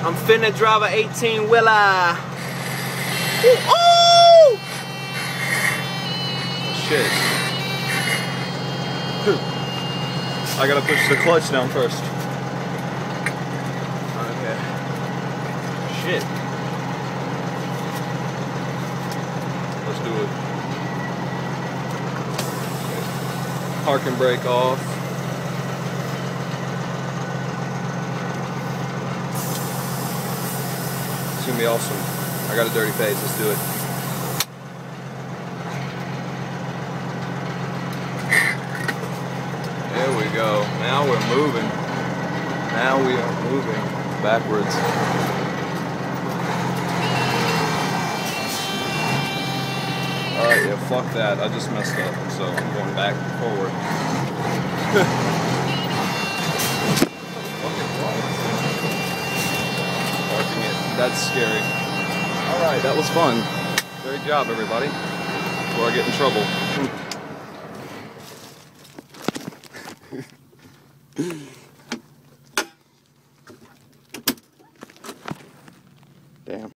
I'm finna drive a 18-wheeler. Oh! Shit. I gotta push the clutch down first. Okay. Shit. Let's do it. Park and brake off. It's gonna be awesome. I got a dirty face, let's do it. There we go. Now we're moving. Now we are moving backwards. Alright, yeah, fuck that. I just messed up, so I'm going back and forward. Parking it. That's scary. Alright, that was fun. Great job, everybody. Before I get in trouble. Damn.